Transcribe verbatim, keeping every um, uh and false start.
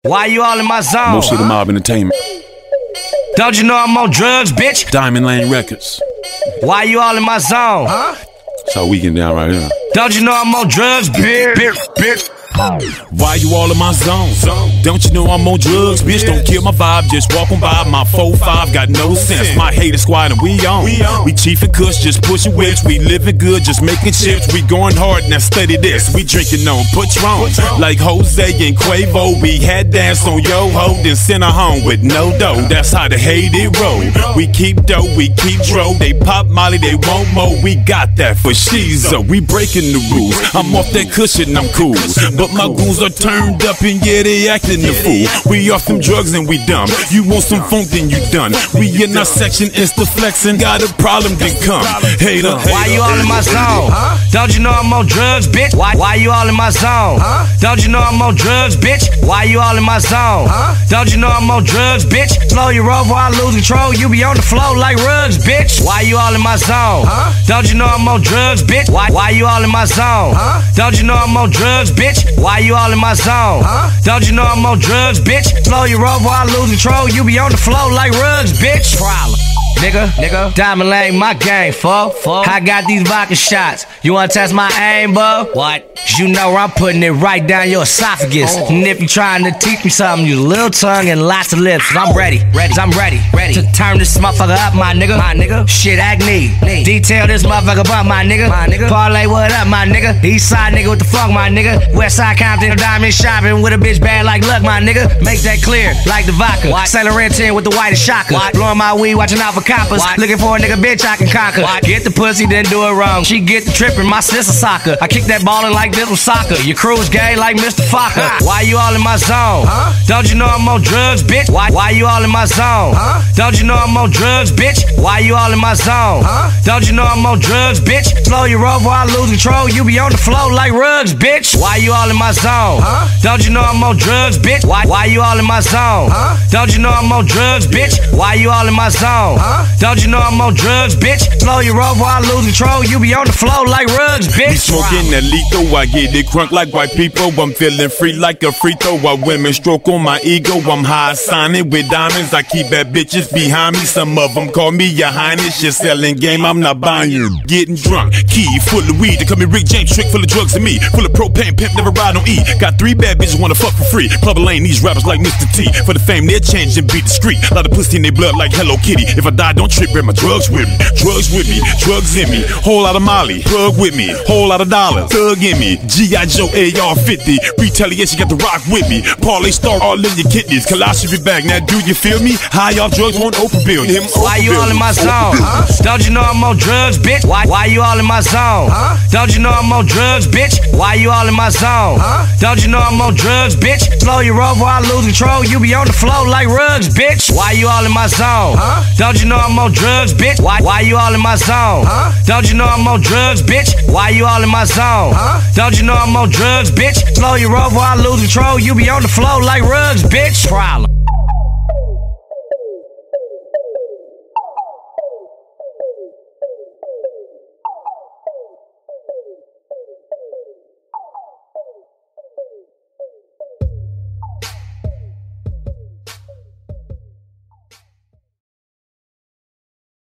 Why you all in my zone? Most of the Mob Entertainment. Don't you know I'm on drugs, bitch? Diamond Lane Records. Why you all in my zone? Huh? That's how we get down right here. Don't you know I'm on drugs, bitch? Bitch, bitch. Why you all in my zone? Don't you know I'm on drugs, bitch? Don't kill my vibe, just walking by. My four five got no sense. My hater squad and we on. We chief and kush, just pushing whips. We living good, just making chips. We going hard, now study this. We drinking on Patron, like Jose and Quavo. We had dance on Yo Ho, then sent her home with no dough. That's how the hate it roll. We keep dough, we keep dro. They pop Molly, they want more. We got that for Shizo. We breaking the rules. I'm off that cushion, I'm cool. But my goons are turned up and yeah, they acting the fool. We off them drugs and we dumb. You want some funk, then you done. We in our section, insta flexing. Got a problem, then come. Hater, hater. Why you all in my zone? Don't you know I'm on drugs, bitch? Why, why you all in my zone? Don't you know I'm on drugs, bitch? Why you all in my zone? Don't you know I'm on drugs, bitch? Slow your roll before I lose control. You be on the flow like rugs, bitch. Why you all in my zone? Don't you know I'm on drugs, bitch? Why, why you all in my zone? Don't you know I'm on drugs, bitch? Why you all in my zone? Don't you know I'm on drugs, bitch? Slow your roll before I lose control. You be on the flow like rugs, bitch. Problem. Nigga, nigga, Diamond Lane, my game, fuck. I got these vodka shots. You wanna test my aim, bub? What? You know I'm putting it right down your esophagus. Oh. And if you trying to teach me something, you little tongue and lots of lips. I'm ready, ready, I'm ready, ready to turn this motherfucker up, my nigga. My nigga, shit, acne. Detail this motherfucker up, my nigga. My nigga, parlay what up, my nigga. East side nigga with the funk, my nigga. West side Compton, diamond shopping with a bitch bad like luck, my nigga. Make that clear, like the vodka. Saint Laurent tin with the whitest shocker. Blowing my weed, watching out for coppers. What? Looking for a nigga bitch I can conquer. What? Get the pussy, then do it wrong. She get the trippin', my sister soccer. I kick that ballin' like this was soccer. Your crew's gay like Mister Fokker. Why you all in my zone? Huh? Don't you know I'm on drugs, bitch? Why, why you all in my zone? Huh? Don't you know I'm on drugs, bitch? Why you all in my zone? Huh? Don't you know I'm on drugs, bitch? Slow your roll before I lose control. You be on the flow like rugs, bitch. Why you all in my zone? Huh? Don't you know I'm on drugs, bitch? Why, why you all in my zone? Huh? Don't you know I'm on drugs, bitch? Why you all in my zone? Huh? Don't you know I'm on drugs, bitch? Slow your roll before I lose control. You be on the flow like rugs, bitch. We smoking that lethal, I get it crunk like white people. I'm feeling free like a free throw. While women stroke on my ego, I'm high signing with diamonds. I keep bad bitches behind me. Some of them call me your highness. You're selling game, I'm not buying you. Getting drunk, key full of weed. They call me Rick James, trick full of drugs and me. Full of propane, pimp, never ride on E. Got three bad bitches wanna fuck for free. Club lane, these rappers like Mister T. For the fame, they're changing, beat the street. A lot of pussy in their blood like Hello Kitty. If I die, don't trip, bring my drugs with me. Drugs with me, drugs in me. Whole lot of Molly, plug with me. Whole lot of dollars, thug in me. G I Joe A R fifty. Retaliation got the rock with me. Parlay star all in your kidneys. Colossal back, now do you feel me? High off drugs, won't open bill. Him why you all in my zone? Huh? Don't you know I'm on drugs, bitch? Why, why you all in my zone? Huh? Don't you know I'm on drugs, bitch? Why you all in my zone? Huh? Don't you know I'm on drugs, bitch? Slow your roll before I lose control. You be on the flow like rugs, bitch. Why you all in my zone? Huh? Don't you know I'm on drugs, bitch? Why, why you all in my zone? Huh? Don't you know I'm on drugs, bitch? Why you all in my zone? Huh? Don't you know I'm on drugs, bitch? Slow your roll before I lose control. You be on the flow like rugs, bitch. Problem.